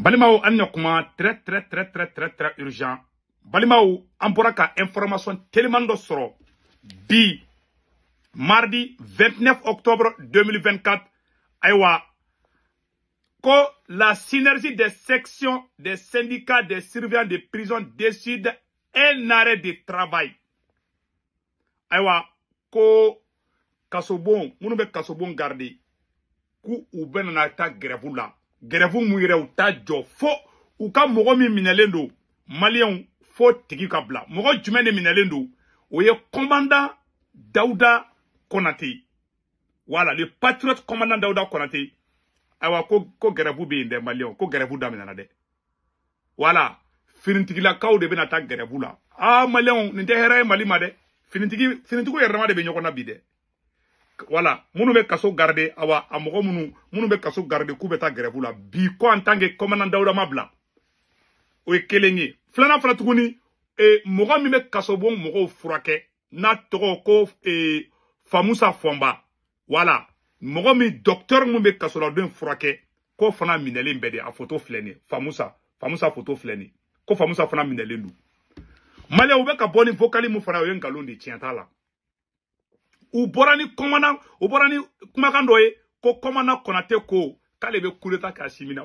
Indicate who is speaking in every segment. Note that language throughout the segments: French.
Speaker 1: Balimao annokuma très urgent. Balimao amboraka information tellement de soro. Bi mardi 29 octobre 2024 aywa que la synergie des sections des syndicats des surveillants de prison décide un arrêt de travail. Aywa ko kasobon munu kasobon garder ku u benana ta grève la. Grève mu yɛrɛ u ta jɔ fo u ka mɔgɔ min minɛlen don maliyɛnw fo tigi ka bila mɔgɔ jumɛn de minɛlen don o ye commandant Daouda Konate voilà le patriote commandant Daouda Konate ayiwa ko grève bɛ yen dɛ maliyɛnw ko grève daminɛna dɛ voilà finitigilakaw de bɛna taa grève la maliyɛnw nin tɛ hɛrɛ ye Mali ma dɛ finitigiw yɛrɛ dama de bɛ ɲɔgɔn na bi dɛ. Voilà, munu be kaso garder awa amogo munu be kaso garder ku beta grève la bi ko en tant que commandant Daouda Mabla o kelenye flana fana tuguni mogo mi be kaso bon mogo furake na togo ko Famoussa Fomba voilà mogo mi docteur mu be kaso la den furake ko fana minelen bede a photo fleni Famoussa photo fleni ko Famoussa fana minelen du Mali ou be ka boni vocali mu fana yo ngalondi tienta la u borani commandant u borani kumakan dɔ ye ko commandant Konate ko k'ale bɛ coup d'état k'a simina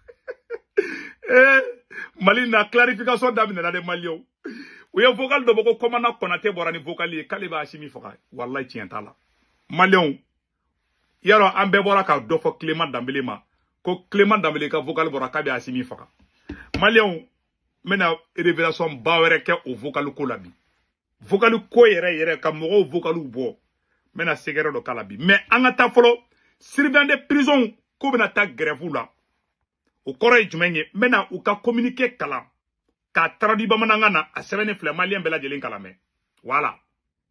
Speaker 1: Mali na clarification daminɛna de Maliens u ye vocal dɔ bɔ ko commandant Konate bɔra ni vocal ye k'ale b'a simi faga wallahi tiɲɛ t'a la Maliens yarɔ an bɛɛ bɔra ka dɔ fɔ Clément Dembélé ma ko Clément Dembélé ka vocal bɔra k'a bɛ a simi faga Maliens n bɛna révélation ba wɛrɛ kɛ o vocal ko la bi vocal ko yɛrɛ ka mɔgɔw vocal bɔ mena segere do kala bi mais an ka taa fɔlɔ surveillant de prison ko bena taa grève la o kɔrɔ ye jumɛn ye mena u ka communiqué kalan k'a traduit bamanankan na a sɛbɛnni filɛ maliyɛn bɛɛ lajɛlen kalamɛ voilà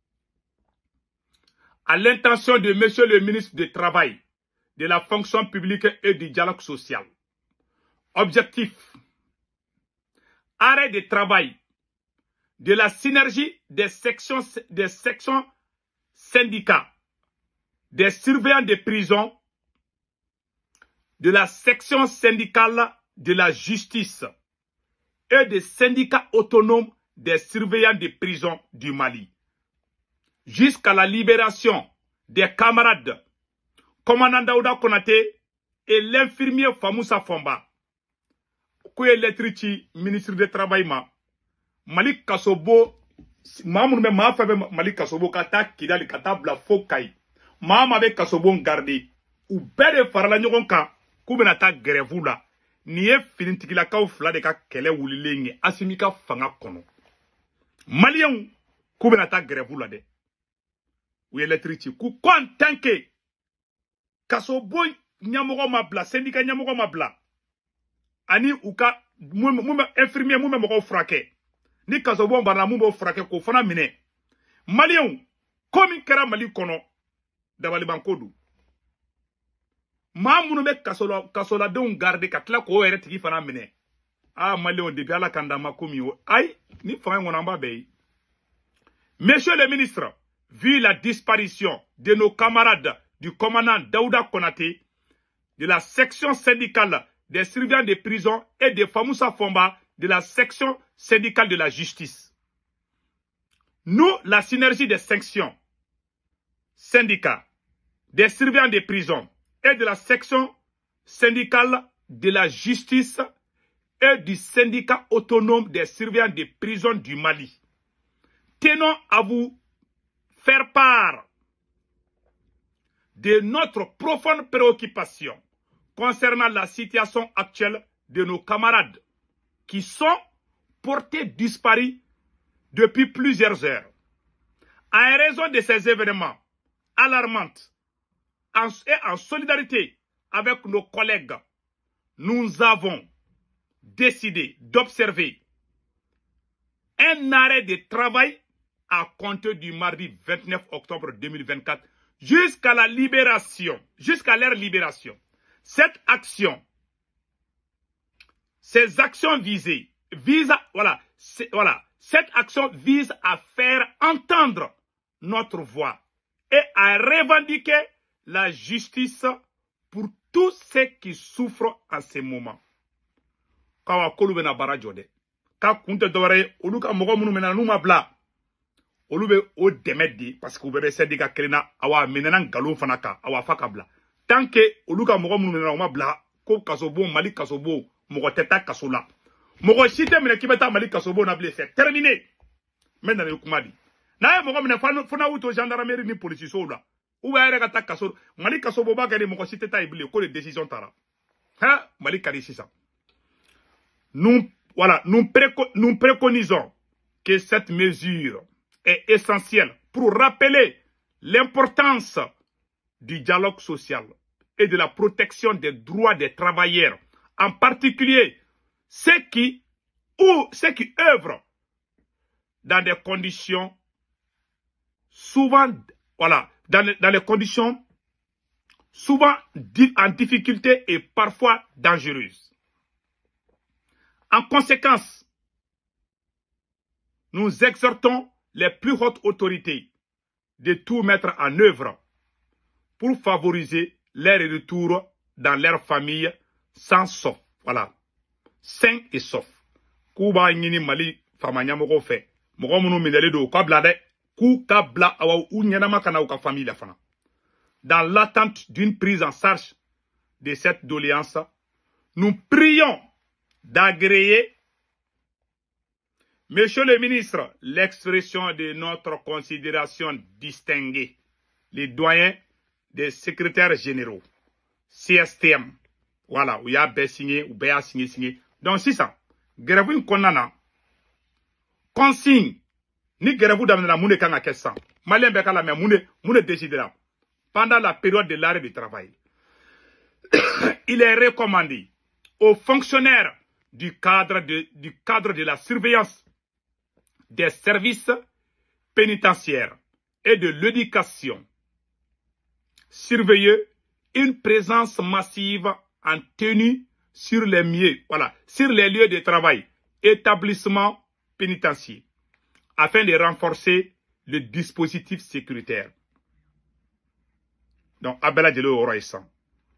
Speaker 1: à l'intention de monsieur le ministre du travail de la fonction publique et du dialogue social objectif arrêt de travail de la synergie des sections syndicats, des surveillants de prison, de la section syndicale de la justice et des syndicats autonomes des surveillants de prison du Mali, jusqu'à la libération des camarades commandant Daouda Konate et l'infirmier Famoussa Fomba, qui est l'électricité ministre du Travail Mali Kasobo Mamoun me ma febe Mali Kasobo kata kidali kata bla fokai Mama be Kasobo garde ou bede farala nyogon kan ku bena ta grève la ni ye finitigila kaw fla de ka kele wulilenye asimika fanga kono Malien ku bena ta grève la de ou électricité ku ko en tant que Kasobo nyamogo mabla syndicat nyamogo mabla ani uka mumba infirmier mumba moko frake ni Kasobo barna mumbo frake ko fana mine Malien komi kera Mali kono dabali bankodu ma munu be kasola de garde ka tla ko ere tigi fana mine Malien depuis ala kandama komi o ay ni fanga ngonamba be monsieur le ministre vu la disparition de nos camarades du commandant Daouda Konate de la section syndicale des surveillants de prison et de Famoussa Fomba de la section syndicale de la justice. Nous, la synergie des sections syndicats, des surveillants de prison et de la section syndicale de la justice et du syndicat autonome des surveillants de prison du Mali, tenons à vous faire part de notre profonde préoccupation concernant la situation actuelle de nos camarades qui sont portés disparus depuis plusieurs heures. En raison de ces événements alarmants et en solidarité avec nos collègues, nous avons décidé d'observer un arrêt de travail à compter du mardi 29 octobre 2024 jusqu'à la libération, jusqu'à leur libération. Cette action, ces actions cette action vise à faire entendre notre voix et à revendiquer la justice pour tous ceux qui souffrent en ce moment. kawa kolu bena bara jode ka kunte dore olu ka mogo munu mena numa bla olu be o demedi parce que bebe sedi ka kelina awa menena ngalo fana ka awa faka bla tant que olu ka mogo munu mena ma bla ko kasobo mali kasobo mogo teta kasola mogo shite mena kibeta mali kasobo na ble c'est terminé maintenant le kumadi na mogo mena fana uto gendarmerie ni police so la ou ba ere ka ta kaso mali kasobo ba ka ni mogo shite ta ibile ko les décisions tara ha mali kali sisa nous préconisons que cette mesure est essentielle pour rappeler l'importance du dialogue social et de la protection des droits des travailleurs, en particulier ceux qui œuvrent dans des conditions souvent, dans les conditions souvent en difficulté et parfois dangereuses. En conséquence, nous exhortons les plus hautes autorités de tout mettre en œuvre pour favoriser leur retour dans leur famille sauf. Voilà. Sain et sauf. Kuba ngini mali famanya moko fe. Moko munu mindele do kwa blade. Ku ka bla awa ou nyanama kana ou ka famille la fana. Dans l'attente d'une prise en charge de cette doléance, nous prions d'agréer, Monsieur le ministre, l'expression de notre considération distinguée, les doyens des secrétaires généraux, CSTM, voilà, où il y a bien signé, ou bien signé. Donc, c'est ça. Grève konana, consigne, ni grève d'amener moune kanga kessan, malien beka la moune décidera, pendant la période de l'arrêt du travail. Il est recommandé aux fonctionnaires du cadre de la surveillance des services pénitentiaires et de l'éducation, surveiller une présence massive en tenue sur les lieux de travail, établissements pénitentiaires, afin de renforcer le dispositif sécuritaire. Donc, Abela Djelo Oroïsan.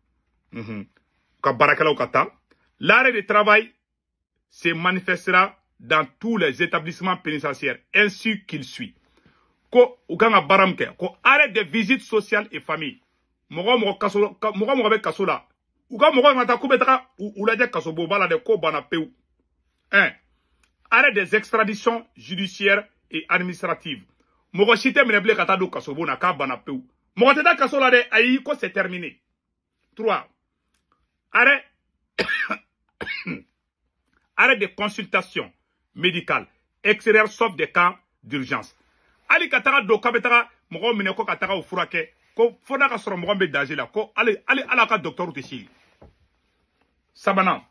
Speaker 1: L'arrêt de travail se manifestera dans tous les établissements pénitentiaires, ainsi qu'il suit. Ko ukanga baramke, ko arrêt de visite sociale et famille. Mogo be kasola. Uga mogo ngata kubetaka ulaje kasobo bala de ko bana peu. 1. Arrêt des extraditions judiciaires et administratives. Mogo chite meneble kata do kasobo na ka bana peu. Mogo teta kasola de ayi ko c'est terminé. 3. Arrêt arrêt de consultation médicale extérieure sauf des cas d'urgence. Ali katara do kabetara mogo mine ko katara o furake ko foda ka soro mogo be danger la ko ali ala ka docteur tesi. Sabana.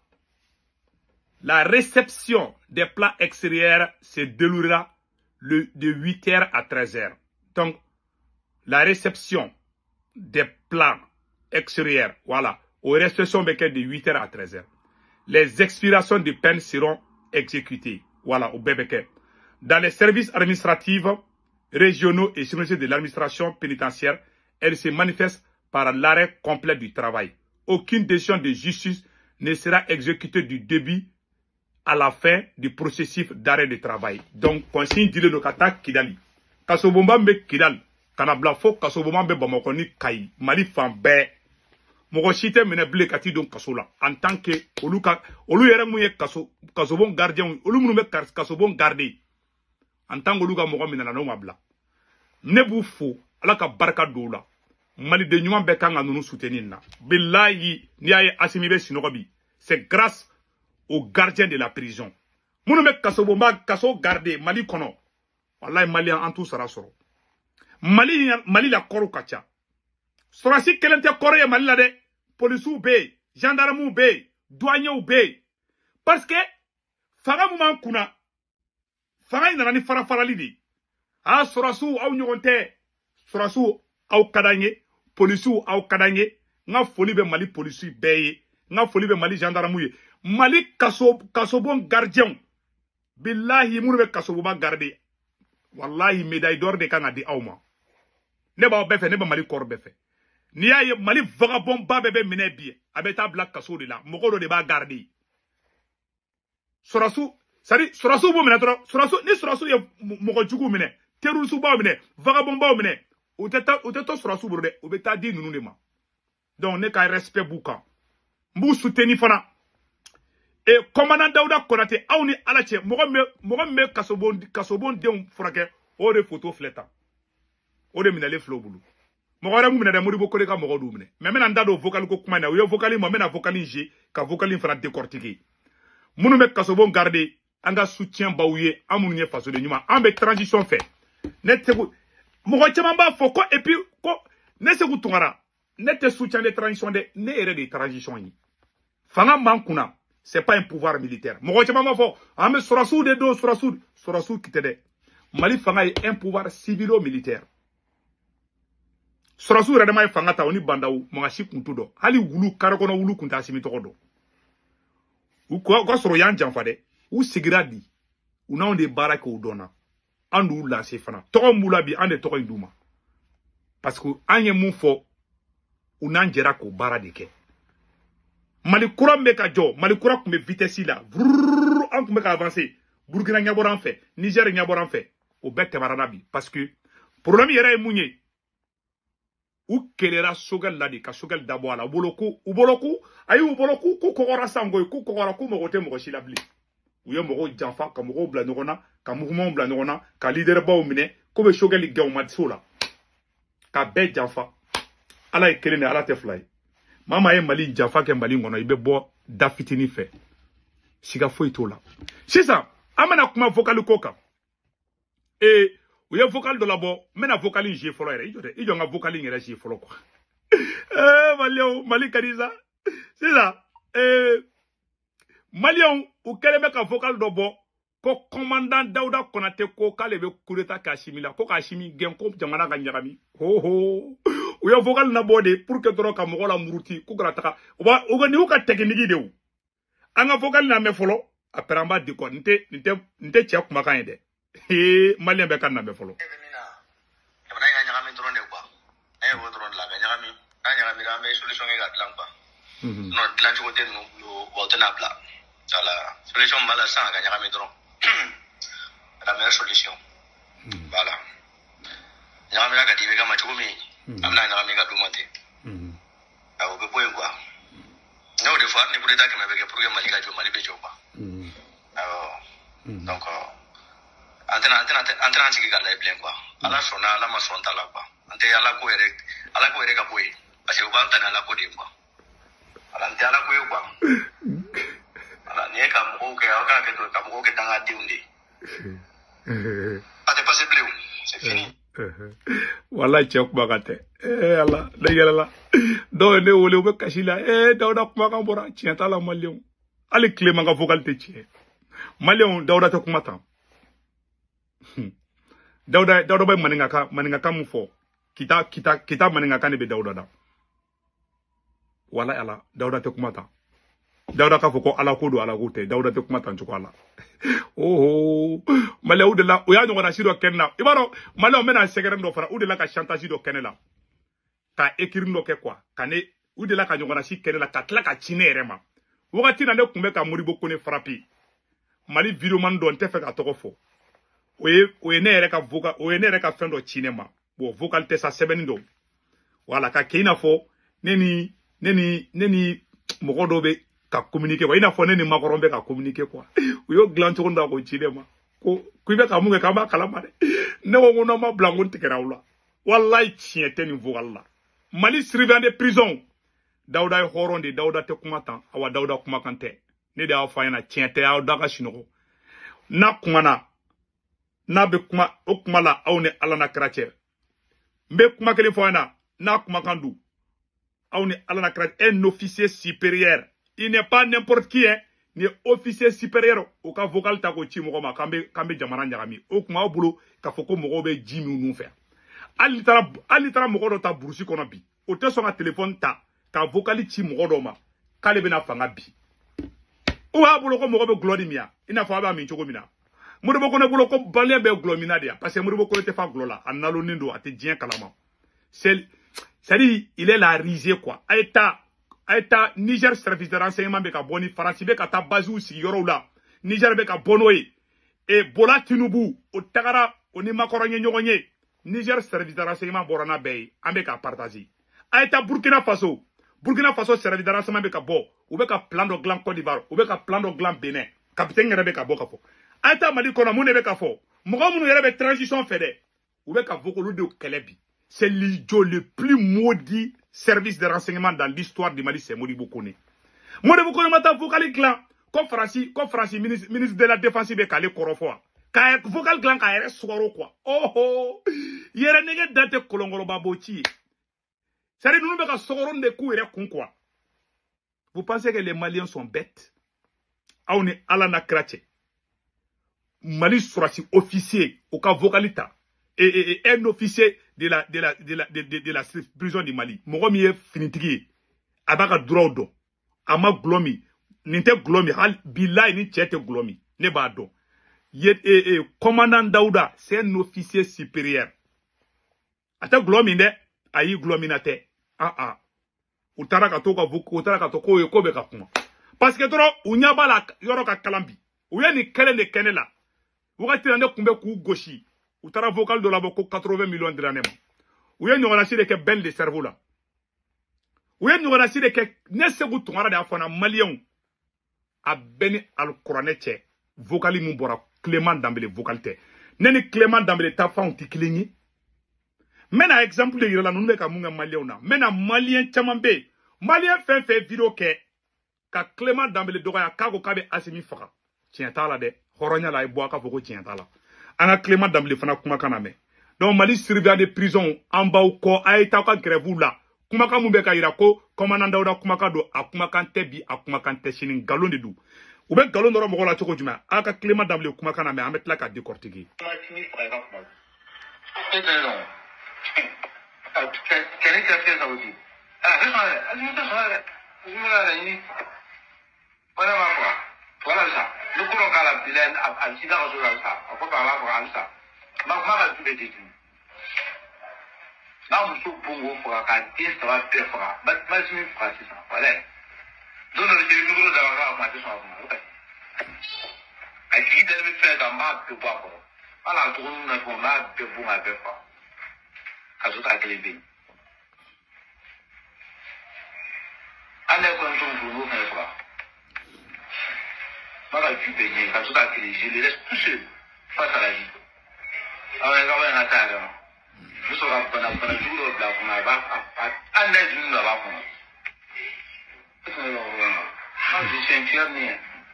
Speaker 1: La réception des plats extérieurs se déroulera de 8h à 13h. Donc la réception des plats extérieurs, voilà, aux restrictions de 8h à 13h. Les expirations de peine seront exécutées. Voilà, au BBK. Dans les services administratifs, régionaux et financiers de l'administration pénitentiaire, elles se manifestent par l'arrêt complet du travail. Aucune décision de justice ne sera exécutée du début à la fin du processus d'arrêt de travail. Donc, consigne dit le kata Kidali. Kasobomba mbe Kidal. Kanabla fo Kasobomba mbe Bamokoni Kai. Mali Fambe. Mogo chite mene ble kati don kaso la en tant que olu yere mouye kaso bon gardien olu munu me kaso bon garder en tant que olu ka mogo minana no mabla ne bu fo ala ka barka do la mali de nyuma be kanga nunu soutenir na billahi ni ay asimi be sinobi c'est grâce aux gardiens de la prison munu me kaso bon kaso garder mali kono wallahi mali en tout sera soro mali la koru kacha Sorasi kelente kore mali la de police be gendarme be douanier be parce que fanga mouman kuna fanga ina ni fara farali di sorasu au nyogonte sorasu au kadanye police au kadanye nga foli be mali police be nga foli be mali gendarme ye mali kaso bon gardien billahi munu be kaso bon garder wallahi médaille d'or de kanga di awma ne ba befe ne ba mali kor befe ni ya ye mali vagabond ba bebe mine bi abeta black kaso de la mogodo de ba garder Sorasu, c'est-à-dire, Sorasu bo mine trop, Sorasu, ni Sorasu ye mogojugu mine, terroristes ba mine, vagabond ba mine, ou t'es Sorasu bro de, ou beta di nunu de ma. Donc, ne ka respect bouka. Mbou souteni fana. Et commandant Daouda Konate, aouni alache, mogomme kasobon de frake, o de photo fleta. O de minale flow boulou. Mogore mu minade moribo koleka mogodu mine. Mais mena ndado vocal ko kuma na, yo vocali mo mena vocali nje, ka vocali fana décortiquer. Munu me kasobon garder, anga soutien baouye, amunu nye faso de nyuma, ambe transition fait. Net sekou, mogo chemamba foko, et puis, ko, ne sekou tungara. Net soutien de transition de, ne ere de transition yi. Fanga mankuna, c'est pas un pouvoir militaire. Mogo chemamba foko, ambe Sorasu de do, Sorasu kitede. Mali fanga est un pouvoir civilo-militaire. Sorasu redema e fanga ta oni bandaou, mga shi kuntu do. Hali wulu, karakono wulu kunta asimi toko do. Ou quoi soro yan janfade, ou sigira di, ou na on de barak ou dona. Andou lancer fana. Toko moula bi, ande toko indouma. Parce que anye moun fo, ou nan jera ko bara de ke. Malikura meka jo, Malikura kume vitesse la, vrrrr, an kume ka avancer. Burkina nyaboran fait, Niger nyaboran fait. Ou bete maranabi. Parce que, problème yera e mounye. Ou kelera sogal ladi, ka sogal dabo ala, ou boloku, ayi ou boloku, ku kokora sangoy, ku kokora ku mogote mogoshi labli. Ou yon mogo janfa, ka mogo blanurona, ka mouvement blanurona, ka leader ba ou mine, koube sogal li gaw matsola. Ka be janfa. Ala e kelene, ala te fly. Mama e mali janfa ke mali ngono, ibe bo da fitini fe. Siga fo ito la. C'est ça, amena kuma vocal koka. Et, ou y'a vocal de la bo, mena vocal in j'ai follow il y a vocal in j'ai follow quoi. Mali Kadiza. C'est ça. Malion, ou quel mec a vocal de bo, ko commandant Daouda Konate ko kalebe kureta kashimila, ko kashimi gen ko jamana ganyarami. Ou y'a vocal na bode, pour que toro ka mogola muruti, ko grataka. Ou ni ou ka technique de ou. Anga vocal na me follow, après en bas de quoi, nte tchak makande. Malien be kan na be folo
Speaker 2: solution bala sans gagner à métron la meilleure solution voilà nyama la kadibe kama chukumi amna nyama mega dumate au be boy quoi no de fois ni pour l'état que m'avait pour que malika jo mali be joba donc antena sigi ka lay plein quoi ala sona ala ma sonta la quoi ante ala ko ere ka boy parce que on va tana ala ko de quoi ala ante ala ko yo quoi ala ne ka mo ke aka ke to ka mo ke tanga diundi ate passé bleu c'est fini
Speaker 1: wala chok bagate ala degela do ne wole be kashila Daouda kuma kan bora tienta la malion ale clément ga vocal te tie malion Daouda te kuma tan Daouda ba maninga ka mufo kita maninga ka ne be Daouda da wala ala Daouda te kumata Daouda ka foko ala ko do ala ko te Daouda te kumata nchuko ala male ou de la o ya nyona sido kenna ibaro male o mena segerem do fara ou de la ka chantage do kenela ka écrire ndo ke quoi kane ou de la ka nyona si kenela ka tla ka chinere ma wakati na ne kumbe ka muribo ko ne frappi mali video man do nte fe ka toko fo Oye ne yere ka fendo cinema. Bo vocal te sa sebenindo. Wala ka keina fo neni mogodo be ka communiquer quoi. Ina fo neni makorombe ka communiquer quoi. Uyo glancho nda ko cinema. Ko kuibe ka munge ka ma kalama de. Ne wo no ma blangon tikera wala. Wallahi tiente ni vocal la. Mali surveillant de prison. Daouda e horonde Daouda te kumatan awa Daouda kumakante. Ne de afa yana tiente aw daga shinoko. Na kumana na be kuma o kuma la aw ne ala na krache mbe kuma kele fo na kuma kandu aw ne ala na krache un officier supérieur il n'est pas n'importe qui hein ni officier supérieur o ka vocal ta ko chi mo ma kambe jamana nyagami o kuma o bulo ka foko mo be jimi nu fe ali tara mo do ta burusi kono bi o te so ka téléphone ta ka vocal chi mo do ma kale be na fanga bi o ha bulo ko mo be glodimia ina fa ba mi chogo mina Muribo kone bulo ko balé be glomina dia parce que Muribo kone te fa glola analo nindo ate dien kalama c'est il est la risée quoi aita Niger service de renseignement be ka boni France be ka ta base ou sigoro la Niger be ka bono ye et Bola Tinubu o tagara o ni makoronye nyogonye Niger service de renseignement borana be ambe ka partager ayta Burkina Faso service de renseignement be ka bo ou be ka plan de glan Côte d'Ivoire ou be ka plan de glan Bénin capitaine ngere be ka bo ka fo ayta Mali kono mu ne be ka fo mogo munu yere be transition fait de ou be ka vokolu de kelebi c'est l'idiot le plus maudit service de renseignement dans l'histoire du Mali, c'est Modibo Kone. Modibo Kone m'a vocal clan, comme Francis, ministre de la Défense, il calé Korofo. Quand vocal clan, quand il soiro quoi. Oh, il y a un nègre date Kolongolo Baboti. Ça dit, nous ne pouvons pas de coups et quoi. Vous pensez que les Maliens sont bêtes? Ah, on est Alana Krache. Mali sera si officier, au cas vocalita. Et un officier de la prison du Mali. Mogomi est finitigi. Abaka drodo. Ama glomi. Ninte glomi. Hal bilay ni tchete glomi. Ne bado. Commandant Daouda, c'est un officier supérieur. Ata glomi ne. Ayi glomi nate. Utara katoka vuku. Utara katoko yokobe kakuma. Parce que toro, unyaba la yoroka kalambi. Uye ni kele ne kene la. Wakati nande kumbe ku goshi. Ou t'as vocal de la boko 80 millions de l'année. Ou y'a une de que ben de cerveau là. Ou y'a une de que ne se goûte ton arade à malien. A beni al coranete. Vocali mumbora. Clément Dambélé vocalité. Nene Clément Dambélé ta fa on tiklingi. Men a exemple de yirala nous ka munga malien na. Men a malien chamambe. Malien fait vidéo ke. Ka Clément Dambélé doga kago kabe asimi faka. Tien ta la de. Horonya la iboa ka foko tien ta la. Ana Clément Dambélé fana kuma kaname. Donc Mali surveillant des prisons en bas ou ko aita ka grève là. Kuma ka mumbe ka irako commandant Daouda kuma ka do akuma kan tebi akuma kan teshinin galon de du. Ou be galon do mo la choko juma aka Clément Dambélé kuma kaname amet la ka décortiquer.
Speaker 2: Voilà ça. Nous courons qu'à la vilaine, à Sida, ça. On peut parler pour ça. Ma tout est dit. Là, on se pongo pour qu'à 10, ça va faire pour un. Mais je me ferai ça. Voilà. Donc, le numéro de la rame, je suis à qui devait faire un map de bois. Alors, tout le monde a un map de bois à faire. À tout à téléviser. Allez, quand on vous fait quoi? Quand tout à je les laisse tout seul face à la vie. Alors, on va en attendre. Nous serons pendant le jour de la on va à l'aise d'une là-bas. Je suis infirmier.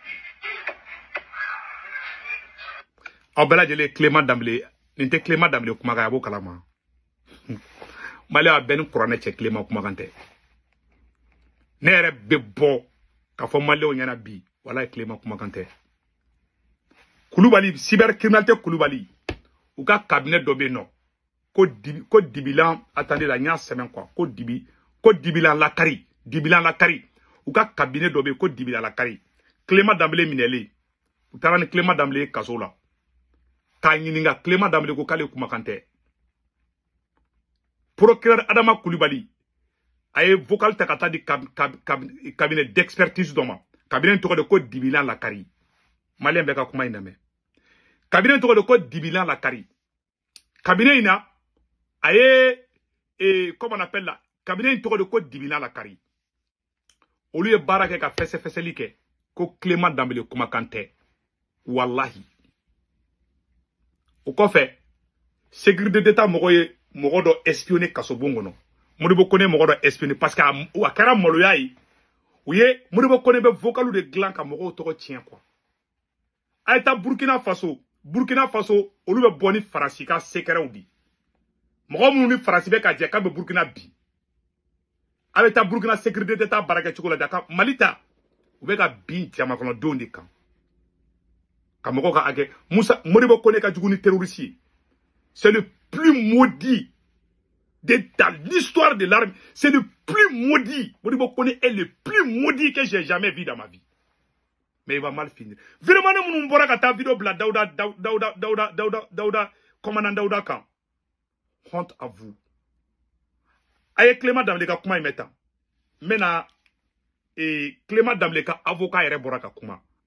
Speaker 1: En bela jele Clément Dambélé, n'était Clément Dambélé kumaga yabo kalama. Mali a ben kurane che Clément kumagante. Nere bebo ka fo Mali o nyana bi. Voilà Clément Kumakante. Koulibaly, cybercriminalité Koulibaly. Ou ka cabinet d'obé non. Code dibilan, attendez la nya semaine quoi. Code dibilan la kari. Dibilan la kari. Ou ka cabinet d'obé, code dibilan la kari. Clément Dambélé minelé. Ou tarani Clément Dambélé kazola. Kanyininga Clément Dambélé ko kale Kumakante. Procureur Adama Koulibaly. Aye vocal takata di cabinet d'expertise d'oma. Cabinet de code dibilan la kari. Malien beka kuma iname. Cabinet de code dibilan la kari. Cabinet ina, aye, comment on appelle là? Cabinet de code dibilan la kari. Au lieu de barake ka fesse like, ko Clément Dambélé kuma kante. Wallahi. Au qu'on fait, sécurité d'État mogo do espionner kasobongo no. Modibo Kone mogo do espionner parce qu'à kara moloyai. Oui, Modibo Kone be vocalu de glan ka mogo toko tien quoi. Aïta Burkina Faso, olu be boni farasi ka sekere udi. Mogo munu farasi be ka je ka be Burkina bi. Aïta Burkina sécurité d'État baraka chokola daka Malita. Ou be ka bi tiama kono dondi kan. Ka mogo ka age Musa Modibo Kone ka juguni terroriste. C'est le plus maudit dans l'histoire de l'armée. C'est le plus maudit. Modibo Kone est le plus maudit que j'ai jamais vu dans ma vie. Mais il va mal finir. Vraiment, nous n'avons pas ta vidéo bla Daouda, commandant Daouda kan. Honte à vous. Aye Clément Dambélé ka kuma imeta. Mena Clément Dambélé ka avocat ere boraka kuma.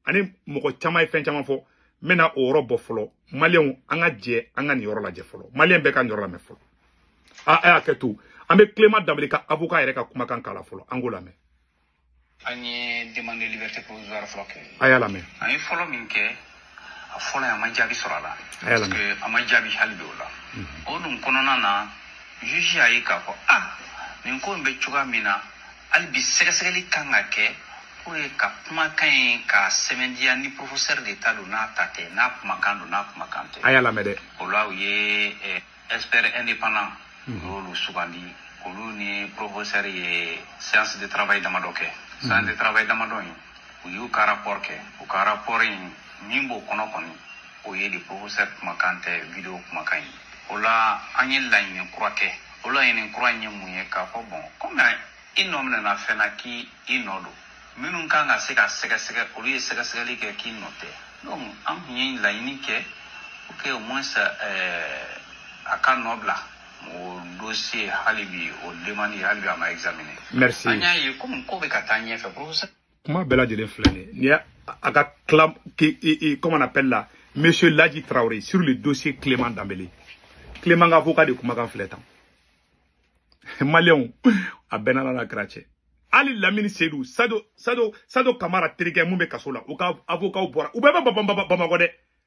Speaker 1: ani moko chama fen chama fo mena oro bo folo malien anga je anga ni oro la je folo malien be kan oro la me folo a ketu ambe Clément Dambélé ka avocat yere ka kuma kan kala folo angola me
Speaker 2: ani demande de liberté provisoire floqué
Speaker 1: ayala me
Speaker 2: ani folo minke a folo ya manjabi sorala parce que amanjabi halbe wala o dum konona na juge ayi ka ko nin ko mbe chuga mina albi segasegeli kanga ke pour ka kuma kan ka semendia ni professeur d'état do na tate na kuma kando na kuma kante
Speaker 1: ayala me de
Speaker 2: o la ye expert indépendant lolu sugandi olu ni professeur ye séance de travail damadoke séance de travail damadon o yu ka rapport ke o ka rapport nimbo kono koni o ye di professeur kuma kante vidéo kuma kan o la anyen la ni croake o la ni croanye muye ka ko bon comme inomna na fena ki inodo minun kan ga sega olu ye sega ke ki note donc am yin la ni ke ok au moins aka nobla o dossier halibi o demande halibi ama examiner
Speaker 1: merci
Speaker 2: anya yi comme ko be katanye fait professeur
Speaker 1: kuma bela jelen flane ni aga clam qui comment on appelle là monsieur Ladji Traoré sur le dossier Clément Dambélé Clément avocat de kuma kan fletan malien a benana la grache ali Lamine Seydou Sado Kamara terike mumbe kasola o ka avocat o bora o beba bamako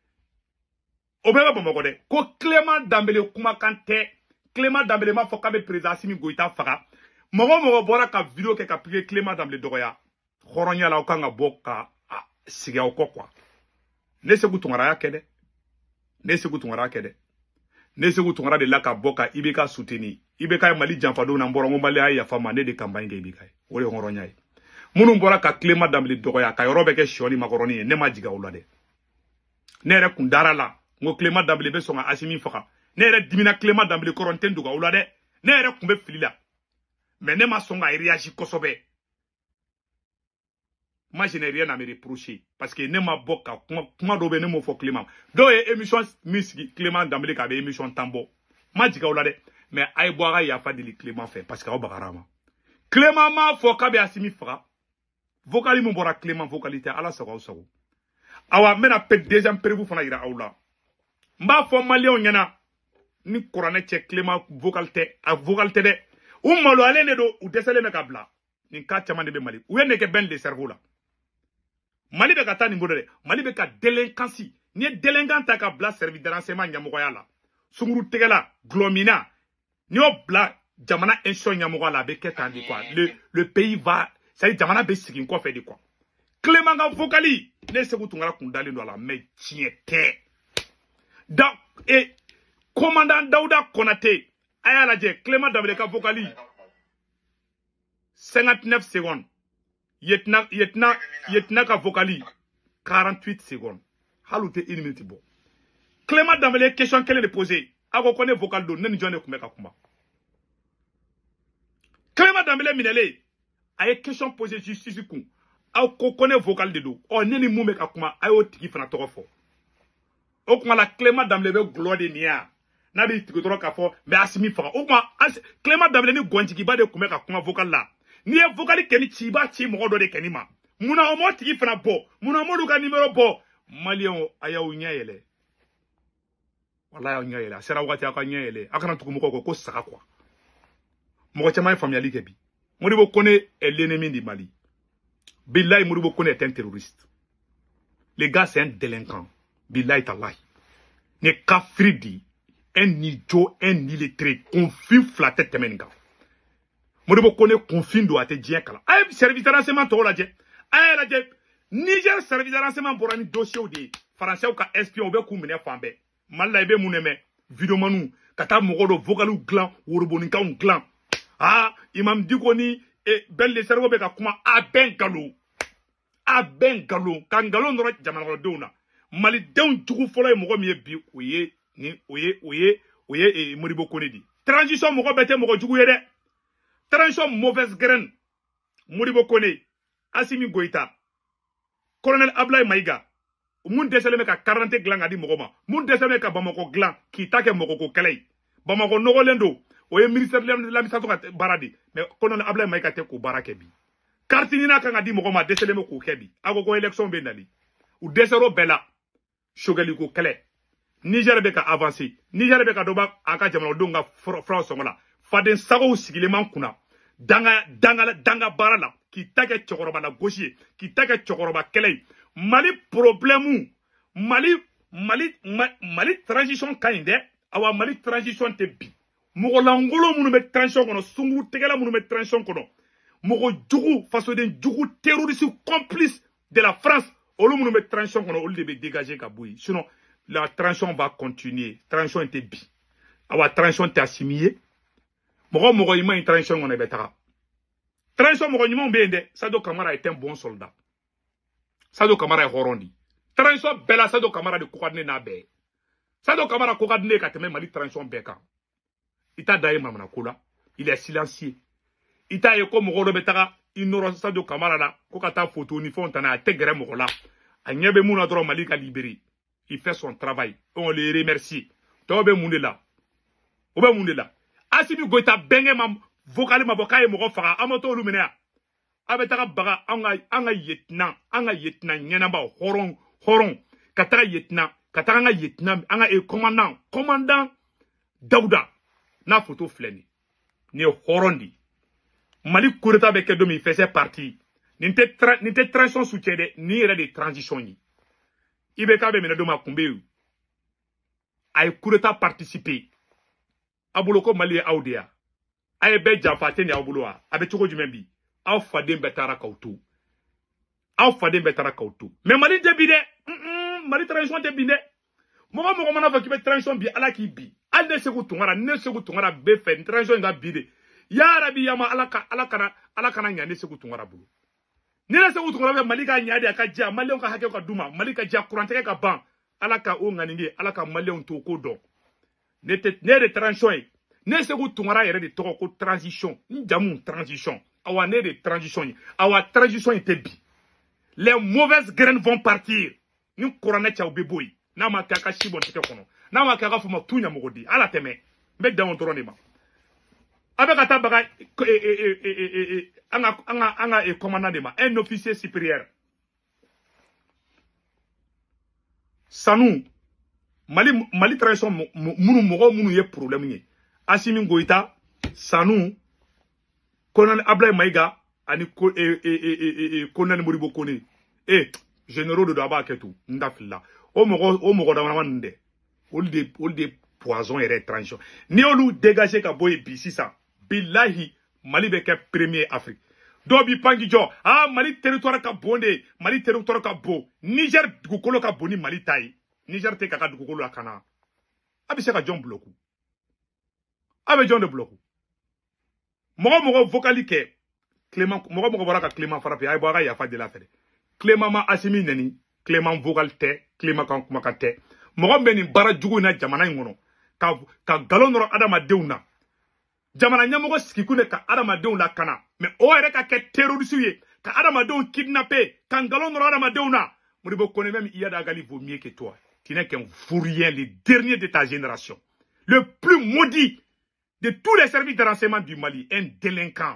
Speaker 1: de ko Clément Dambélé kuma kante Clément Dambélé ma foka be président Assimi Goïta faga mogo bora ka vidéo ke ka piquer Clément Dambélé dogoya khoronya la o kanga boka siga o quoi ne se gutungara ya kede ne se gutungara de la ka boka ibeka soutenir ibeka Mali janfado na mboro Mali ya fama ne de campagne ke ibeka o le khoronya yi munu bora ka Clément Dambélé dogoya ka yorobe ke shoni makoroni ne ma jiga ulade ne re kundara la ngo Clément Dambélé be songa Assimi faga ne re dimina Clément Dambélé koronten duga ulade ne re kumbe filila mais ne ma songa réagir kosobe. Moi, je n'ai rien à me reprocher. Parce que ne m'a pas comment dobe ne m'o fo Clément. Do émission Miss Clément Dambélé ka be émission tambo. Ma diga olade. Mais ay boira ya fa de Clément fait parce que obagarama. Clément ma fo ka be Assimi fra. Vocali mo bora Clément vocalité ala sago sago. Awa mena pe deuxième prévu fona ira awla. Mba fo malien nyana ni korane che Clément vocalité a vocalité de. Malo ale ne do ou desele me ka bla. Ni ka chama de be Mali. Ou ne ke ben de cerveau là. Mali be ka ta ni mbodere Mali be ka délinquance ni délinquant ta ka bla service de renseignement nyamogoya la sunguru tegela glomina ni o bla jamana enso nyamogoya be ketan di quoi le pays va ça y jamana be sigin ko fait di quoi Clément ga vocali ne se gutungara kundali ndo la mais tiete da et commandant Daouda Konaté aya la je Clément Dambélé ka vocali 59 secondes Yetna ka vocali 48 secondes. Haloute 1 minute bon. Clément Dambélé question qu'elle est posée. Ako connaît vocal do neni jone kumeka kuma. Clément Dambélé minele aye question posée justice ku. Ako connaît vocal de do. O neni mumeka kuma ayo tiki fana tokofo. O kuma la Clément Dambélé be gloire de nia. Na bi tiki toro ka fo mais Assimi fa. O kuma Clément Dambélé ni gonjiki ba de kumeka kuma vocal la. Ni e vocali keni chiba chi modo de kenima muna omo tigi fana bo muna modu ka numéro bo malien aya unyele wallahi unyele sera wakati aka nyele akana tuku moko ko saka quoi moko chama familiali kebi Modibo Kone est l'ennemi du Mali billahi Modibo Kone est un terroriste le gars c'est un délinquant billahi tallahi ne kafridi un idiot un illettré confus flatté temenga Modibo Kone confine doit être bien kala. Aïe, service de renseignement to la je. Aïe la je. Niger service de renseignement pour un dossier de français ou ka espion ou be ku mine fambe. Malla ibe muneme vidéo manu kata mogodo vocalu glan worobonika un glan. Ah, imam dikoni e ben le cerveau be ka kuma a ben galo. A ben galo kan galo ndoro jamana dona. Mali deun jugu folo e mogo mi bi oye ni oye e Modibo Kone di. Transition mogo bete mogo jugu yede. Transition mauvaise graine. Modibo Kone, Assimi Goïta, Colonel Ablaye Maïga, moun deseleme ka 40 glan adi mogoma, moun deseleme ka Bamako glan, ki take moko kelei. Bamako nogolendo, oye ministère de l'administration baradi, mais Colonel Ablaye Maïga te ko barakebi. Kartinina kan adi mogoma deseleme ko kebi, ago ko élection bendali. ou dɛsɛr'o bɛɛ la sogeliko kɛlɛ Niger bɛ ka avancer Niger bɛ ka dɔ bɔ a ka jamanadenw ka furaw sɔngɔ la faden sagaw sigilen man kunna danga baara la k'i ta kɛ cɛkɔrɔba la gosi ye k'i ta kɛ cɛkɔrɔba kɛlɛ ye Mali problème Mali transition ka ɲi dɛ awa Mali transition tɛ bi mɔgɔ langolo minnu bɛ transition kɔnɔ sunguru tɛgɛla minnu bɛ transition kɔnɔ mɔgɔ jugu fasoden jugu terroriste complice de la France olu minnu bɛ transition kɔnɔ olu de bɛ dégager ka bɔ yen sinon la transition va continuer transition tɛ bi awa transition tɛ assimilé mɔgɔ i ma ɲi transition kɔnɔ i bɛ taga transition mɔgɔ ɲumanw bɛ yen dɛ Sadio Kamara est un bon soldat Sadio Kamara est hɔrɔn di transition bɛɛ la Sadio Kamara de ko ka di ne n'a bɛɛ Sadio Kamara ko ka di ne ka tɛmɛ Mali transition bɛɛ kan i t'a da ye mamana ko la il est silencieux i t'a ye ko mɔgɔ dɔ bɛ taga i nɔrɔ Sadio Kamara la ko ka taa photo ni fɛnw ta n'a a tɛ gɛrɛ mɔgɔ la a ɲɛ bɛ mun na dɔrɔn Mali ka libérer il fait son travail on le remercie tɔw bɛ mun de la o bɛ mun de la Assimi Goïta bɛnkɛ ma vocal ma bɔ k'a ye mɔgɔ faga an ma t'olu minɛ yan a bɛ taga baga an ka yetina ɲɛnaba hɔrɔn ka taga yetina ka taga an ka yetina an ka commandant Dawuda n'a photo filɛ nin ye hɔrɔn di Mali coup d'état bɛ kɛ don min il faisait partie nin tɛ transition soutien dɛ nin yɛrɛ de transition ye IBK bɛ minɛ don min a kun bɛ yen a ye coup d'état participer a bolo ko Mali ye aw de ya a ye bɛɛ janfa a tɛ nin aw bolo wa a bɛ cogo jumɛn bi aw faden bɛɛ taara k'aw to mais Mali tɛ bi dɛ Mali transition tɛ bi dɛ mɔgɔ mana fɔ k'i bɛ transition bi ala k'i bi hali ne Seku Tunkara bɛ fɛ nin transition in ka bi de ya Rabi yama ala kana ɲa ne Seku Tunkara bolo ni ne Seku Tunkara bɛ Mali ka ɲa de a ka diya maliyɛnw ka hakɛ ka d'u ma Mali ka diya kurantigɛ ka ban ala ka o ŋaninge ala ka maliyɛnw to ko dɔn ne de transition ye ne Seku Tunkara yɛrɛ de tɔgɔ ko transition n jamu transition awa ne de transition ye awa transition in tɛ bi les mauvaises graines vont partir ni kuranɛ cɛw bɛ bɔ yen n'a ma kɛ a ka si bɔn tigɛ kɔnɔ n'a ma kɛ a ka fɔ ma tu ɲamɔgɔ di ala tɛmɛ n bɛ dan o dɔrɔn de ma a bɛ ka taa baga an ka commandant de ma un officier supérieur Sanu Mali transition mɔgɔ minnu ye problème ye Assimi Goïta Sanu Colonel Ablaye Maïga ani Colonel Modibo Kone généraux de daba ketu ndafilla o mɔgɔ dama ninnu dɛ olu de poison yɛrɛ transition ni olu dégager ka bɔ yen bi sisan billahi Mali bɛ kɛ premier Afrique dɔw bi pangi jɔ Mali territoire ka bon de Mali territoire ka bon Niger dugukolo ka bon ni Mali ta ye Niger tɛ ka dugukolo la kana a bɛ se ka jɔn bloku a bɛ jɔn de bloku mɔgɔ vocali kɛ Clément mɔgɔ bɔra ka Clément fara pe a ye bɔ a ka yafa deli a fɛ Clément ma Assimi neni Clément vocal tɛ Clément kan kumakan tɛ mɔgɔ bɛ nin baara jugu in na jamana in kɔnɔ ka galon nɔrɔ adamadenw na jamana ɲɛmɔgɔ sigi kun de ka adamadenw lakana mais o yɛrɛ ka kɛ terroriste ye ka adamadenw kidnapper ka galon nɔrɔ adamadenw na Modibo Kone même Iyad Agali vaut mieux que toi tu n'es qu'un fourrier le dernier de ta génération le plus maudit de tous les services de renseignement du Mali un délinquant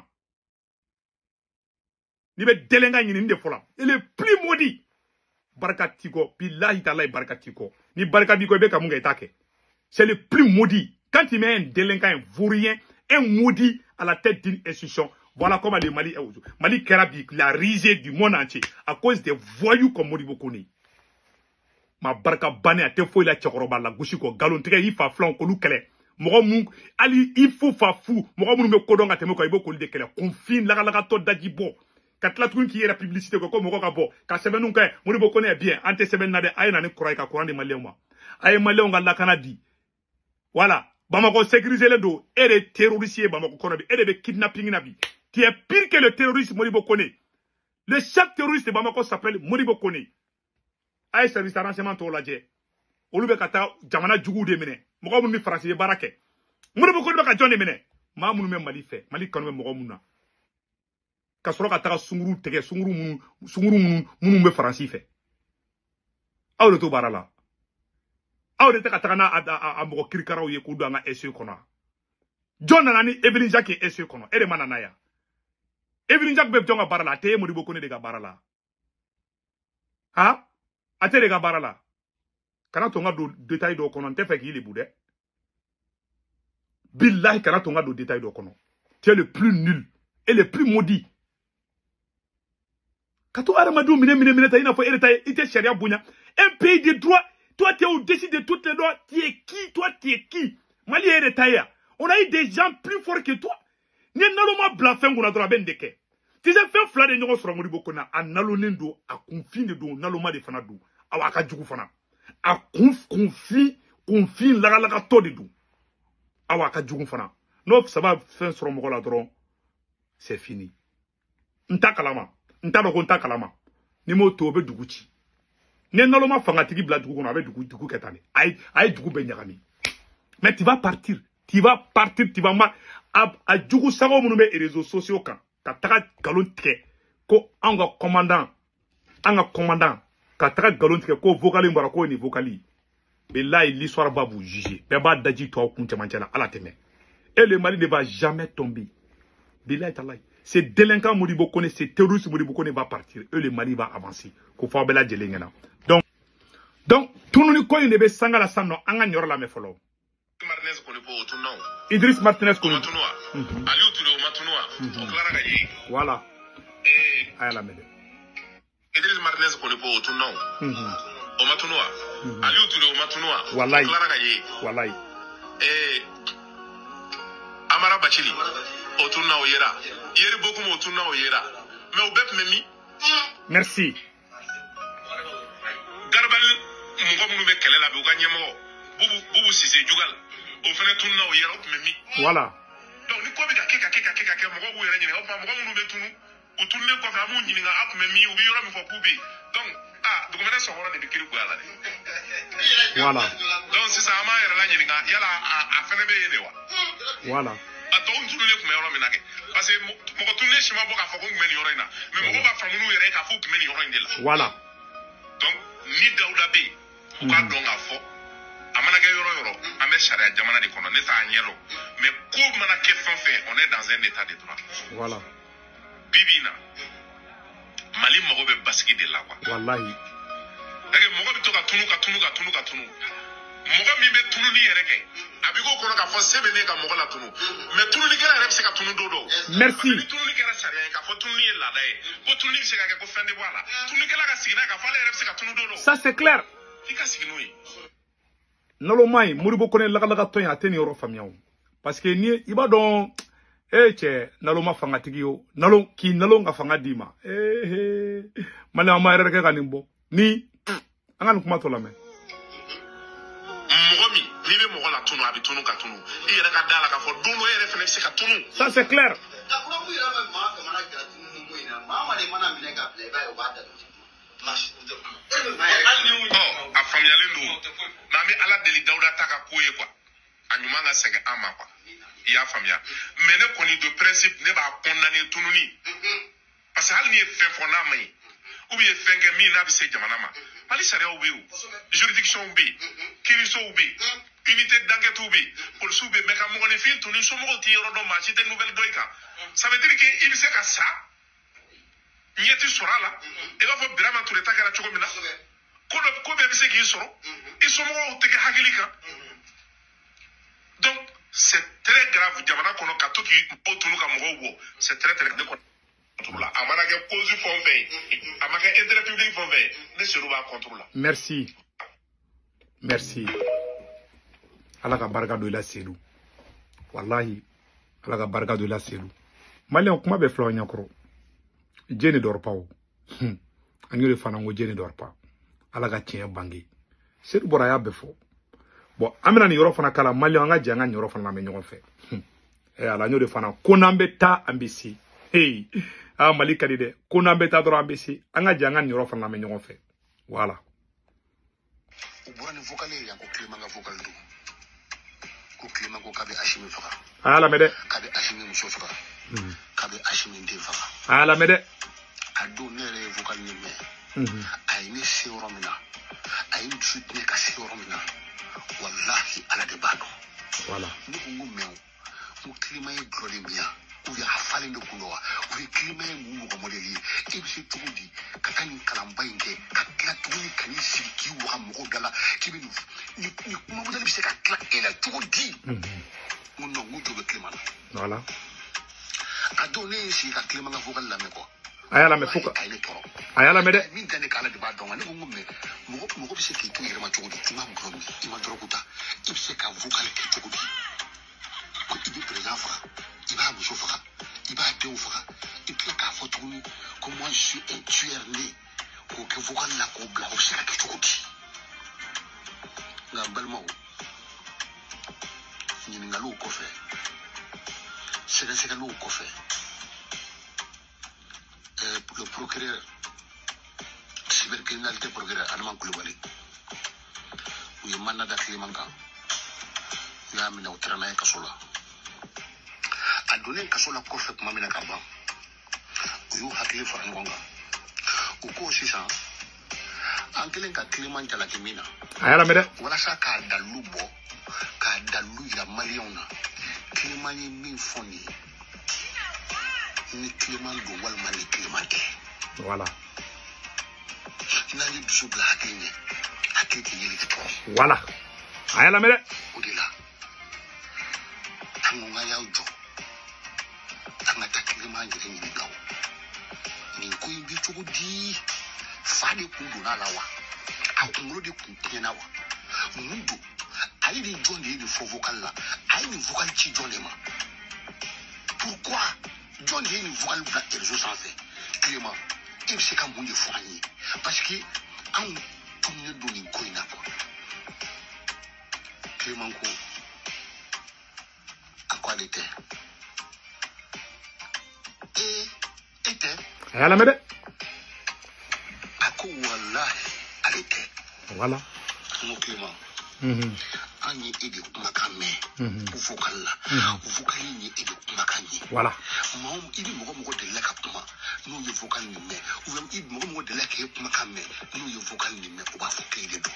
Speaker 1: ni bɛ délinquant ɲini de fɔla il est plus maudit barika tiko billahi ta'ala barika tiko ni barika biko be ka mun kɛ i t'a kɛ c'est le plus maudit quand il met un délinquant un vaurien un maudit à la tête d'une institution voilà comment le Mali est aujourd'hui Mali kɛra bi la risée du monde entier à cause des voyous comme Modibo Kone ma barika banne a tɛ foyi la cɛkɔrɔba la gosi kɔ galontigɛ i fa filanw k'olu kɛlɛ mɔgɔ mun hali i fu fa fu mɔgɔ minnu bɛ kodɔn ka tɛmɛ kan i b'o k'olu de kɛlɛ kunfin lagalagatɔ daji bɔ ka tila tuguni k'i yɛrɛ publicité ko mɔgɔ ka bɔ ka sɛbɛnninw kɛ Modibo Kone est bien an tɛ sɛbɛnni na dɛ a ye na ni kura ye ka kuran di maliyɛnw ma a ye maliyɛnw ka lakana di voilà Bamako sécurisé le dos et les terroristes Bamako kɔnɔ bi e de bɛ kidnapping na bi tu es pire que le terroriste Modibo Kone le chef terroriste de Bamako s'appelle Modibo Kone a ye service de renseignement tɔw lajɛ olu bɛ ka taa jamana juguw de minɛ mɔgɔ minnu ni faransi ye baara kɛ Modibo Kone bɛ ka jɔn de minɛ maa minnu bɛ Mali fɛ Mali kanu bɛ mɔgɔ minnu na ka sɔrɔ ka taga sunguru tigɛ sunguru minnu bɛ faransi fɛ aw de to baara la aw de tɛ ka taga n'a mɔgɔ kirikaraw ye k'u don an ka SE kɔnɔ jɔn nana ni Evelyn Jacques ye SE kɔnɔ e de ma nana yan Evelyn Jacques bɛ jɔn ka baara la a tɛ e Modibo Kone de ka baara la ate de ka baara la kana to nga do détail do kono nte fe ki libu de billahi kana to nga do détail do kono tu es le plus nul et le plus maudit kato aramadou mine ta ina fo ereta ite sharia bunya un pays de droit. Toi, tu es au-dessus de toutes les lois. Tu es qui? Toi, tu es qui? Mali est retaillé. On a eu des gens plus forts que toi. Ni n'allons blafeng on a droit ben deke. Tu sais faire fla de n'yons sur moribo kona a nalonendo a confine do naloma de fanado a waka jugu fana a confine la to de do a waka jugu fana. Non, ça va faire sur mon la dron. C'est fini. Nta kalama. Nta do nta kalama. Ni mo tobe duguchi. Ne naloma fangatigi bla dugu kono avec dugu ketane ay dugu be nyagami mais tu vas partir tu vas ma a dugu sago munu be réseaux sociaux kan ka taga galon tike ko anga commandant ka taga galon tike ko vocali mbara ko ni vocali billahi l'histoire va vous juger be ba daji to kun temancela ala teme et le Mali ne va jamais tomber billahi tallahi ces délinquants Modibo Kone, ces terroristes Modibo Kone va partir et le Mali va avancer ko fa bela jelengena donc tout le monde ne be sangala sanno anga nyoro la me folo
Speaker 3: Martinez ko po otunno
Speaker 1: Idriss Martinez ko
Speaker 3: otunwa Aliou Touré o matunwa o Clara Gaye
Speaker 1: voilà ayala mede
Speaker 3: Idriss Martinez ko po otunno o matunwa Aliou Touré o matunwa
Speaker 1: wallahi
Speaker 3: Clara Gaye
Speaker 1: wallahi
Speaker 3: Amara Bachili otunna o yera yeri bokum otunna o yera mais o bep memi
Speaker 1: merci
Speaker 3: Garbal mo mu be kele la be ganye mo bubu sise jugal o fene tunna o yera o memi
Speaker 1: voilà
Speaker 3: donc ni ko be ka keka mo go yera nyine o pa mo mu be tunu o tunne ko fa mu nyini nga ap memi o bi yoro mi fo pubi donc dugu mena so horo de bikiru gwala de
Speaker 1: voilà
Speaker 3: donc si ça ma yera la nyini nga yala a fene be yene wa
Speaker 1: voilà
Speaker 3: ato nzulu le kuma yoro minake parce que mo ko tunne shima bo ka fo ko meni yoro ina mais mo ba fa munu yera ka fo ko meni yoro indela
Speaker 1: voilà
Speaker 3: donc ni Daouda Bey o ka don ka fo amana ke yoro ame sharia jamana de kono ne sa anyelo mais ko mana ke fonfe on est dans un état de droit
Speaker 1: voilà
Speaker 3: bibina Mali mo be baski de la quoi
Speaker 1: wallahi
Speaker 3: ege mo be to ka tunu mo mi be tunu ni yere ke abigo kono ka fo sebe ne ka mo la tunu mais tunu ni kera repse ka tunu dodo
Speaker 1: merci
Speaker 3: tunu ni kera sharia ka fo tunu ni la dai ko tunu ni se ka ko fende wala tunu ni kera ka sigina ka fo la repse ka tunu dodo
Speaker 1: ça c'est clair
Speaker 3: ika sigino yi
Speaker 1: nalo mai Modibo Kone laga to ya teni yoro famiyaw parce que ni iba don che nalo ma fanga tigio nalo nga fanga dima mala ma rere ka nimbo ni angan kuma to la me
Speaker 3: mogomi ni be mogola tunu abi tunu ka tunu e yere ka dala ka fo dono yere fene se ka tunu
Speaker 1: ça c'est clair
Speaker 3: a famiyalen do n'an bɛ ala deli Dawuda ta ka ko ye quoi a ɲuman ka segin an ma quoi i y'a faamuya mais ne kɔni de principe ne b'a condamner tununi parce que hali ni ye fɛn fɔ n'a ma ɲi ou bien fɛn kɛ min n'a bɛ se jamana ma Mali sariyaw bɛ yen o juridiction bɛ yen kiirisow bɛ yen unité d'enquête bɛ yen policiers bɛ yen mais ka mɔgɔninfin tunu somɔgɔw tɛ yɔrɔ dɔn maa si tɛ nouvelle dɔ i kan ça veut dire que i bɛ se ka sa ɲɛti sɔrɔ a la i b'a fɔ Birama Ture ta kɛra cogo min na ko bɛɛ bɛ se k'i sɔrɔ i somɔgɔw tɛ kɛ hakili kan donc c'est très grave jamana kɔnɔ ka to k'i mɔgɔw tunu ka mɔgɔw bɔ c'est très très ne kɔnɔ a mana kɛ cause fɛn o fɛn ye a ma kɛ intérêt public fɛn o fɛn ye ne seru b'a contre la
Speaker 1: merci ala ka barika do ila sedu wallahi ala ka barika do ila sedu Malien kuma be flaw nyakoro jeni dort pas anyure fana ngo jeni dort pas ala ka tiɲɛ bange sedu bora ya be fo bon amina ni yoro fana kala Malien anga janga yoro fana me ɲɔgɔn fɛ ala nyore fana ko nambe ta ambisi Mali kadi de ko nambe ta doro ambisi anga janga yoro fana me ɲɔgɔn fɛ voilà
Speaker 4: o bora ni vocal ya ko Clément ga vocal do ko Clément ko kabe Ashimi faga
Speaker 1: ala mede
Speaker 4: kabe Ashimi muso faga kabe Ashimi ndi faga
Speaker 1: ala mede
Speaker 4: ado nere vocal ni me ay ni siro mina ay ni sut ne ka siro mina wallahi ala de bado
Speaker 1: voilà
Speaker 4: ni ko mew mo Clément e glori mia ou ya falen de kunoa ou ya klima mu ko modeli e bi se tugudi ka kan kalamba inge ka kla tugudi kan siki wa mo dala tibi ni kuma modeli bi se ka kla ela tugudi mun no mu jobe klima
Speaker 1: voilà
Speaker 4: adone si ka klima nga fokal la me ko
Speaker 1: ayala me fuka ayala me de
Speaker 4: min tane kala de ba donga ni ngum me mo bi se ki kiri ma tugudi imam dromi imam droguta bi se ka vokal ki tugudi ko ibi président fa iba muso fa iba dew fa ibi ka fo tuguni ko moi je suis un tueur né ko ke vokal la ko bla ko se ki tugudi nga balmo ni ngalo ko fe c'est lu ko fe le procureur cybercriminalité procureur Adama Coulibaly ou ye mandat d'Aklimanga ya mina utrana ya kasola adone kasola ko fe kuma mina kaba uyu hakili fa ngonga uko sisa ankelen ka Kliman jala kimina
Speaker 1: ayala me de
Speaker 4: wala sa ka dalubo ka dalu ya maliona Kliman ni min foni ni Kliman do wal mani Kliman ke
Speaker 1: voilà
Speaker 4: nani bisu bla hakini hakiki yeli to
Speaker 1: voilà ayala me de
Speaker 4: odila tanunga ya ujo tanga Kliman yeli ni gawo ni ko yimbi to di fade kundu na lawa akungulo de kuntinya nawa mundu ayi di jondi di fo vocal la ayi ni vocal ci jondi ma pourquoi jondi ni vocal bla réseau sans fait Clément il se ka mun de foani parce que an tumne do ni ko ina ko Clément ko akwa de te
Speaker 1: ayala me de
Speaker 4: ako wallahi arrêté
Speaker 1: voilà
Speaker 4: mon Clément ani ede kumakame uvokalla uvokali ni ede kumakani
Speaker 1: voilà
Speaker 4: maum idi mogo de leka kuma no ye vokal ni me uwem idi mogo de leka kumakame no ye vokal ni me uba foke de do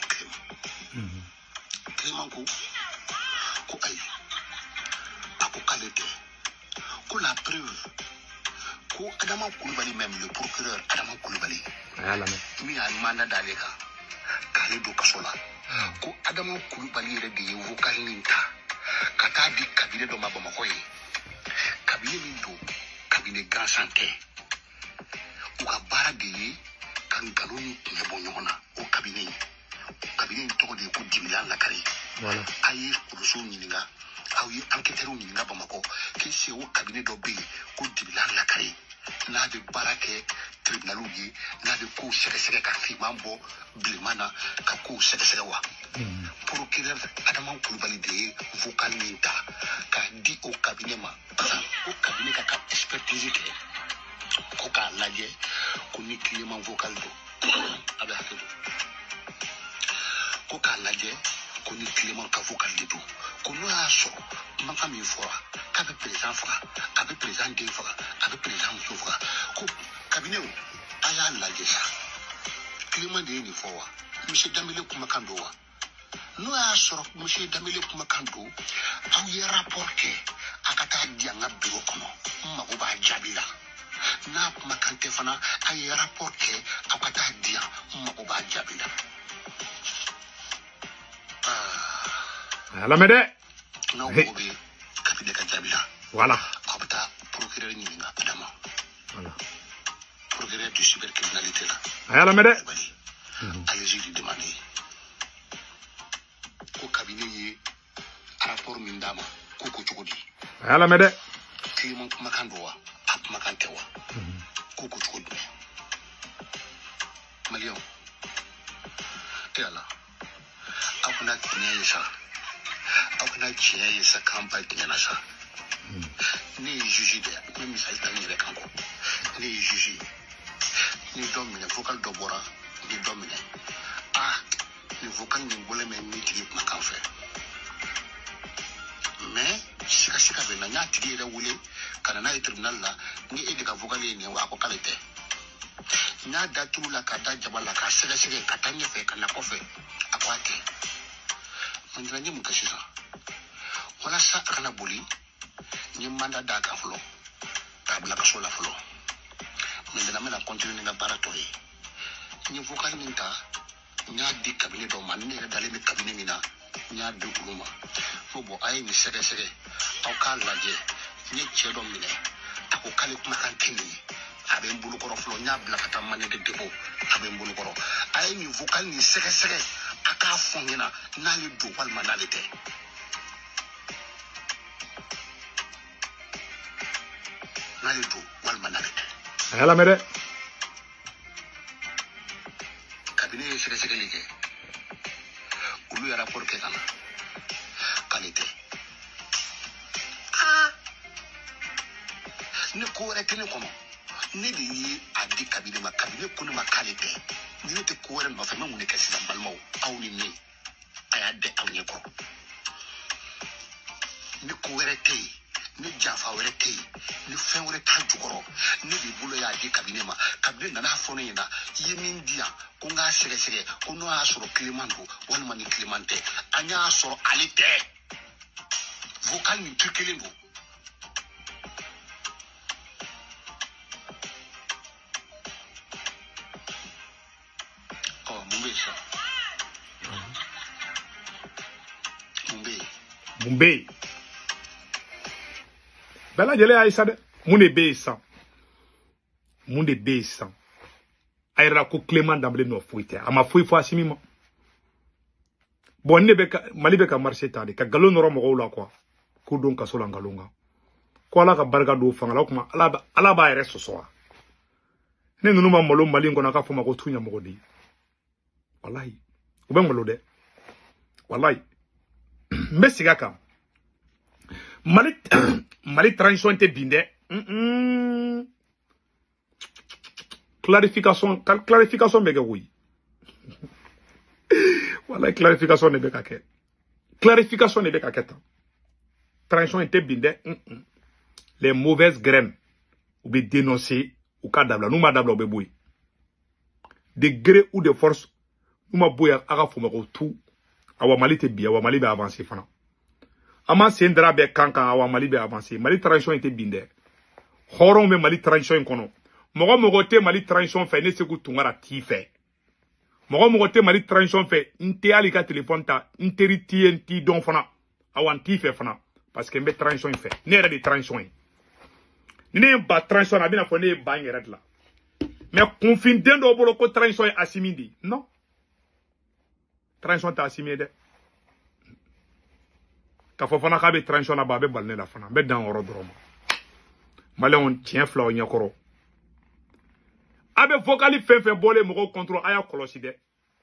Speaker 4: Clément ko ay ako kalete ko la preuve ko Adama Coulibaly même le procureur Adama Coulibaly
Speaker 1: ayala me
Speaker 4: mi a mandat d'aleka kale do kasola ko Adama Coulibaly yɛrɛ de ye vocal nin ta ka taa di cabinet dɔ ma Bamakɔ ye cabinet min don cabinet gansan tɛ u ka baara de ye ka nkalon ni tiɲɛ bɔ ɲɔgɔn na o cabinet in tɔgɔ de ye ko Dibila Lakari
Speaker 1: voilà
Speaker 4: a ye kulusow ɲininka aw ye enquêteurs ɲininka Bamakɔ k'e se o cabinet dɔ bɛ yen ko Dibila Lakari n'a bɛ baara kɛ tribunal ye n'a bɛ kow sɛgɛsɛgɛ ka fiman bɔ bileman na ka kow sɛgɛsɛgɛ wa procureur Adama Coulibaly de ye vocal min ta k'a di o cabinet ma o cabinet ka ka expertise kɛ ko k'a lajɛ ko ni Clément vocal don a bɛ hakɛ don ko k'a lajɛ ko ni Clément ka vocal de don ko n'o y'a sɔrɔ kumakan min fɔra k'a bɛ président faga a bɛ président den faga a bɛ président muso faga ko cabinet a y'a lajɛ sa Clément de ye nin fɔ wa monsieur Dambélé kumakan don wa n'o y'a sɔrɔ monsieur Dambélé kumakan don aw ye rapport kɛ a ka taa di an ka bureau kɔnɔ n mago b'a jaabi la n'a kumakan tɛ fana a ye rapport kɛ aw ka taa di yan n mago b'a jaabi la
Speaker 1: ayala me de
Speaker 4: n'aw mago bɛ cabinet ka jaabi la
Speaker 1: voilà
Speaker 4: aw bɛ taa procureur ɲininka Adama
Speaker 1: voilà
Speaker 4: procureur de cybercriminalité la
Speaker 1: ayala me de
Speaker 4: allez-y lui demander ko cabinet ye rapport min d'a ma ko cogo di
Speaker 1: ayala me de
Speaker 4: Clément kumakan don wa a kumakan tɛ wa ko cogo di maliyɛnw ala aw kana tiɲɛ ye sa aw kana tiɲɛ ye sa k'an ba tiɲɛ na sa ne ye juge de n bɛ misali ta n yɛrɛ kan kɔ ne ye juge ni dɔ minɛ vocal dɔ bɔra ni dɔ minɛ ni vocal nin bɔlen bɛ ni tigi kumakan fɛ mais sikasika bɛ na n y'a tigi yɛrɛ wele ka na n'a ye tribunal la ni e de ka vocal ye nin ye wa a ko k'ale tɛ n y'a da tulu la k'a da jaba la k'a sɛgɛsɛgɛ ka taa ɲɛfɛ ka na kɔfɛ a ko a tɛ maintenant n ye mun kɛ sisan walasa a kana boli n ye mandat d'a kan fɔlɔ kabla ka sola folo maintenant mena continuer na baratori ni vocal minta nya di cabinet do man ne dalé mi cabinet mina nya do kuluma fo bo ay ni sege aw ka laje ni chedo mine ako kale kuma kan tini abe mbulu koro flo nya bla kata mané de debo abe mbulu koro ay ni vocal ni sege aka fongina na le do wal manalite na le do wal manalite
Speaker 1: ala mere
Speaker 4: cabinet sege lige ulu ya rapport ke kana qualité ne ko rek ne kono ne di adi cabinet ma cabinet ko ma qualité ni te ko re no fa mu ne kasi da balmo aw ni ni aya de aw ni ko ni ko re te ni jafa were te ni fen were ta jukoro ni di bulo ya di cabinet ma cabinet na fo ne na yemin dia ko nga sege ko no asoro climando wal mani climante anya asoro alite vocal ni tukelindo oh
Speaker 1: Mumbai bela jele aisa de munde beisa ayra ko Clément Dembélé no fuite ama fui fo asimi mo bon ne be ka mali be ka marché tade ka galon ro mo la quoi ko don ka sola ngalunga ko ala ka barga do fanga kuma ala ba ere soso ne ngunu ma molo mali ngona ka fuma ko tunya mo di wallahi ube ngolo de wallahi mesiga ka mali transition te binde clarification bege oui wallahi clarification ne be ka ke transition te binde les mauvaises graines ou be dénoncer ou ka dabla nous ma dabla be boy de gré ou de force nous ma boy aga fuma ko tout awa mali te bi awa mali be avancer fana ama sendra be kankan awa mali be avancer mali transition te binde horon be mali transition kono mogo te mali transition fait ne se ku tungara ti fait mogo te mali transition fait nte ali ka téléphone ta interi TNT don fana awan ti fait fana parce que mbe transition fait ne era de transition ne ba transition abina fo ne ba ngere la mais confident do bolo ko transition asimindi non transition ta asimé de ka fo fana ka be transition na ba be balne la fana be dan oro dromo malon tien flaw nyakoro abe vocali fefe bolé mo contrôle aya kolosi de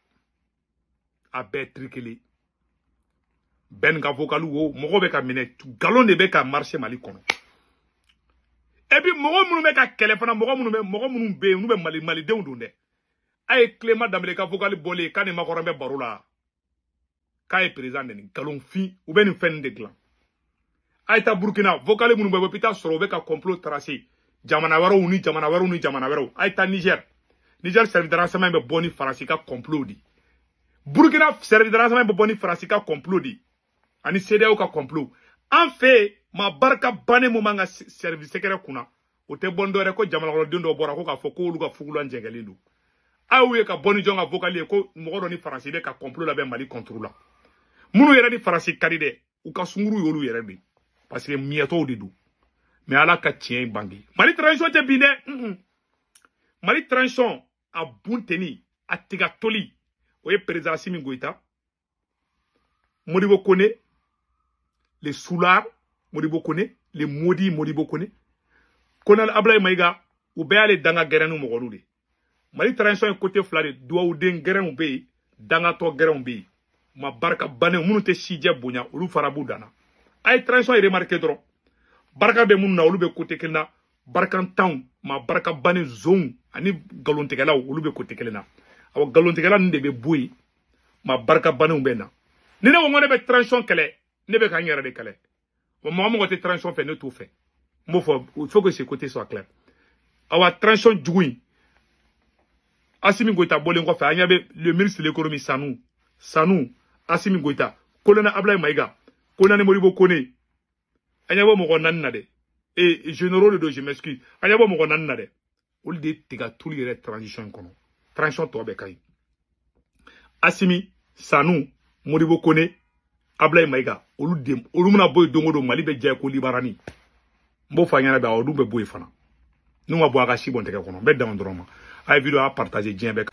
Speaker 1: abe trikeli ben ga vocalu wo mo be ka mine galon de be ka marché mali kono et puis mo munu be ka kele fana mo munu be nu be mali de ndunde ay Clément Dembélé ka vocali bolé kan ma ko rambe barula kay président ni galon fi ou ben fen de glan ay ta Burkina vocali munu be hôpital soro be ka complot tracé jamana waro ay ta Niger service de renseignement be boni farasi ka complot di Burkina service de renseignement be boni farasi ka complot di ani CEDEAO ka complot en fait ma barka bane mo manga service secret kuna o te bondo re ko jamana waro dindo bora ko ka foko lu ka fugulu anjengelindo awe ka boni jonga vocali ko mo do ni farasi be ka complot la be mali contrôle munu yere di farasi kadide u ka sunguru yolu yere bi parce que mieto di du mais ala ka tien bangi mali transition te bine mali transition a bunteni a tiga toli o ye président Assimi Goïta Modibo Kone les soulards Modibo Kone les maudits Modibo Kone Konal Ablaye Maïga ou be ale danga gerenu mogolu de mali transition côté flare doa ou den gerenu be danga to gerenu be ma barka bane munu te sije bonya olu farabu dana ay transition remarqué dro barka be mun na olu be côté kelna barkan town ma barka bane zone ani galontegala olu be côté kelna aw galontegala nde be boy ma barka bane mbena ni ne wongone be transition kele ne be ka ngere de kele o mo côté transition fait ne tout fait mo il faut que ce côté soit clair awa transition djugui Assimi Goïta bolen ko fa anyabe le ministre de l'économie Sanou Assimi Goïta kolona Ablaye Maïga kolona Modibo Kone anyabo mo ko nanna de et généraux de je m'excuse ayabo mo nan na de ol de tiga tout les transition kono transition to be kay Assimi Sanou Modibo Kone Ablaye Maïga olu muna boy dongo Mali be jay ko libarani mbo fa nyana ba olu be boy fana nous ma boy ga shi bon tege kono be dama droma ay video a partager bien be